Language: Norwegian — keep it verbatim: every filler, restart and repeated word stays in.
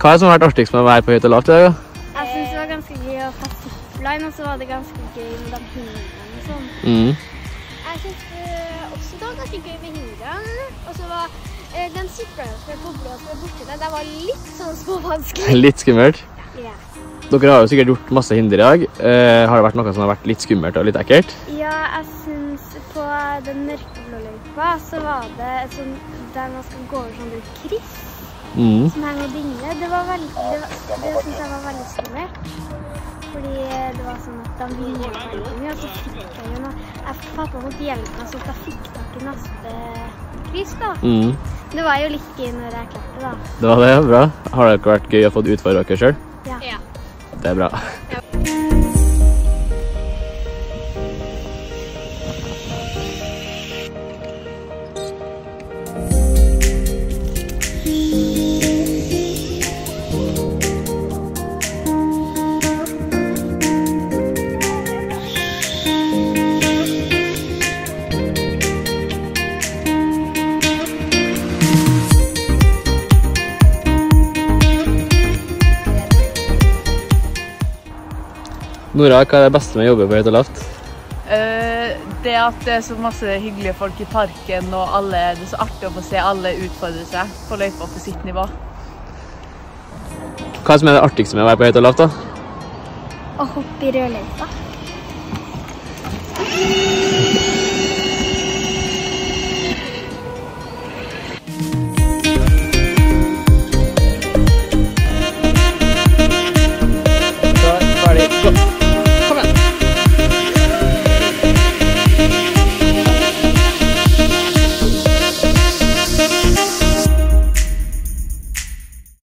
Hva er det som har vært artigst med å være på høyt og lavt i dag, da? Jeg synes det var ganske gøy å ta zipline, og så var det ganske gøy med de hindrene og sånn. Mm. Jeg synes uh, også det var ganske gøy med hindrene, og så var uh, den zipline som er på blå som er borte der, det var litt sånn småvanskelig. Litt skummelt? Ja. Dere har jo sikkert gjort masse hinder i dag. Uh, har det vært noe som har vært litt skummelt og litt ekkelt? Ja, jeg synes på den mørkeblå løypa så var det sånn der man skal gå over sånn et kryss. Mm. Som henger og dingler. Det var veldig, det, var, det synes jeg var veldig skummelt. Fordi det var sånn at de vinglet veldig mye, og så fikk jeg jo noe. Jeg fikk pappa måtte hjelpe meg sånn at jeg fikk tak i neste kryss da. Mm. Det var jo litt gøy når jeg klarte da. Det var det, bra. Har det vært gøy å få utfordre dere selv? Ja. Ja. Det er bra. Ja. Nora, hva er det beste med å jobbe på høyt og lavt? Uh, det at det er så masse hyggelige folk i parken, og alle, det er så artig å få se alle utfordre seg på løypa på sitt nivå. Hva som er det artigste med å være på høyt og lavt, da? Å hoppe i rødløypa.